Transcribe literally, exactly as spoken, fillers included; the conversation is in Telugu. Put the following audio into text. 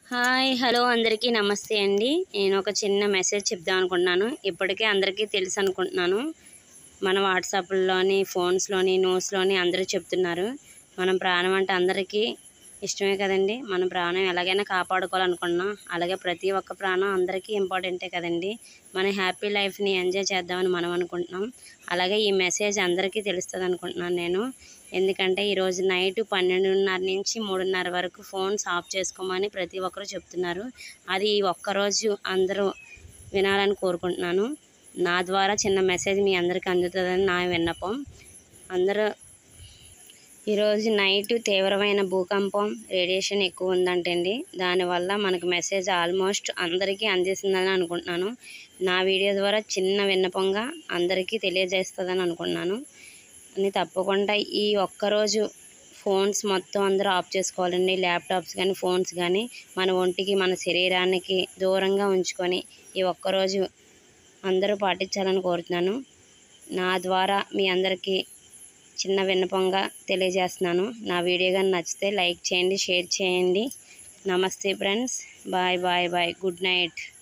హాయ్ హలో అందరికీ నమస్తే అండి. నేను ఒక చిన్న మెసేజ్ చెప్దాం అనుకుంటున్నాను. ఇప్పటికే అందరికీ తెలుసు అనుకుంటున్నాను. మన వాట్సాప్‌లోని, ఫోన్స్‌లోని, న్యూస్‌లోని అందరూ చెప్తున్నారు. మనం ప్రాణం అంటే అందరికీ ఇష్టమే కదండీ. మన ప్రాణం ఎలాగైనా కాపాడుకోవాలనుకుంటున్నాం. అలాగే ప్రతి ఒక్క ప్రాణం అందరికీ ఇంపార్టెంటే కదండీ. మన హ్యాపీ లైఫ్‌ని ఎంజాయ్ చేద్దామని మనం అనుకుంటున్నాం. అలాగే ఈ మెసేజ్ అందరికీ తెలుస్తుంది అనుకుంటున్నాను నేను. ఎందుకంటే ఈరోజు నైట్ పన్నెండున్నర నుంచి మూడున్నర వరకు ఫోన్స్ ఆఫ్ చేసుకోమని ప్రతి ఒక్కరు చెప్తున్నారు. అది ఈ ఒక్కరోజు అందరూ వినాలని కోరుకుంటున్నాను. నా ద్వారా చిన్న మెసేజ్ మీ అందరికీ అందుతుందని నా విన్నపం. అందరూ ఈరోజు నైట్ తీవ్రమైన భూకంపం రేడియేషన్ ఎక్కువ ఉందంటండి. దానివల్ల మనకు మెసేజ్ ఆల్మోస్ట్ అందరికీ అందిస్తుందని అనుకుంటున్నాను. నా వీడియో ద్వారా చిన్న విన్నపంగా అందరికీ తెలియజేస్తుందని అనుకుంటున్నాను. అని తప్పకుండా ఈ ఒక్కరోజు ఫోన్స్ మొత్తం అందరూ ఆఫ్ చేసుకోవాలండి. ల్యాప్టాప్స్ కానీ ఫోన్స్ కానీ మన ఒంటికి మన శరీరానికి దూరంగా ఉంచుకొని ఈ ఒక్కరోజు అందరూ పాటించాలని కోరుతున్నాను. నా ద్వారా మీ అందరికీ చిన్న విన్నపంగా తెలియజేస్తున్నాను. నా వీడియో కానీ నచ్చితే లైక్ చేయండి, షేర్ చేయండి. నమస్తే friends. Bye bye bye. Good night.